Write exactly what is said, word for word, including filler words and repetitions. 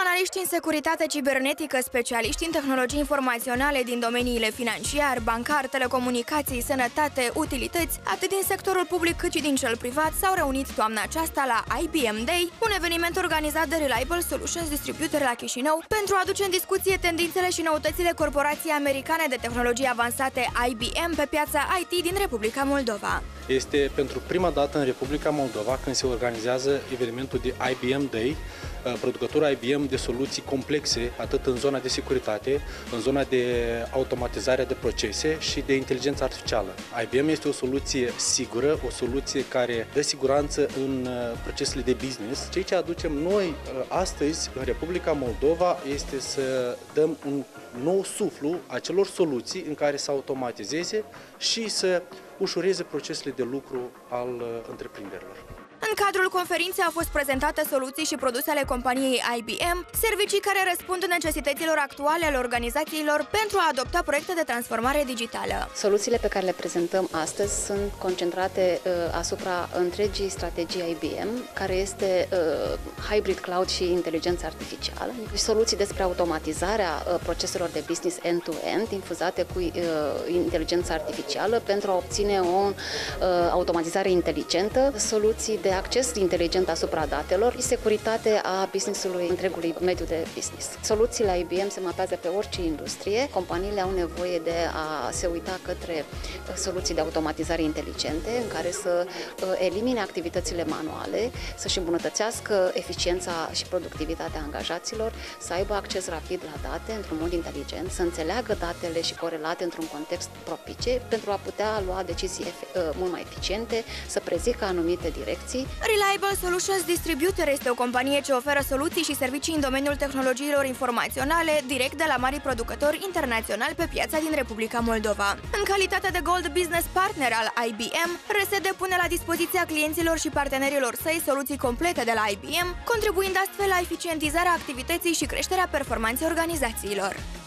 Analiști în securitate cibernetică, specialiști în tehnologii informaționale din domeniile financiar, bancar, telecomunicații, sănătate, utilități, atât din sectorul public cât și din cel privat, s-au reunit toamna aceasta la I B M Day, un eveniment organizat de Reliable Solutions Distributor la Chișinău, pentru a aduce în discuție tendințele și noutățile corporației americane de tehnologii avansate I B M pe piața I T din Republica Moldova. Este pentru prima dată în Republica Moldova când se organizează evenimentul de I B M Day, producătorul I B M de soluții complexe, atât în zona de securitate, în zona de automatizare de procese și de inteligență artificială. I B M este o soluție sigură, o soluție care dă siguranță în procesele de business. Ceea ce aducem noi astăzi în Republica Moldova este să dăm un nou suflu acelor soluții în care să automatizeze și să ușureze procesele de lucru al întreprinderilor. În cadrul conferinței au fost prezentate soluții și produse ale companiei I B M, servicii care răspund necesităților actuale ale organizațiilor pentru a adopta proiecte de transformare digitală. Soluțiile pe care le prezentăm astăzi sunt concentrate uh, asupra întregii strategii I B M, care este uh, hybrid cloud și inteligență artificială, soluții despre automatizarea uh, proceselor de business end-to-end, infuzate cu uh, inteligență artificială pentru a obține o uh, automatizare inteligentă, soluții de acces inteligent asupra datelor și securitate a business-ului, întregului mediu de business. Soluțiile I B M se mapează pe orice industrie. Companiile au nevoie de a se uita către soluții de automatizare inteligente în care să elimine activitățile manuale, să-și îmbunătățească eficiența și productivitatea angajaților, să aibă acces rapid la date într-un mod inteligent, să înțeleagă datele și corelate într-un context propice pentru a putea lua decizii mult mai eficiente, să prezică anumite direcții. Reliable Solutions Distributor este o companie ce oferă soluții și servicii în domeniul tehnologiilor informaționale direct de la mari producători internaționali pe piața din Republica Moldova. În calitate de Gold Business Partner al I B M, R S D pune la dispoziția clienților și partenerilor săi soluții complete de la I B M, contribuind astfel la eficientizarea activității și creșterea performanței organizațiilor.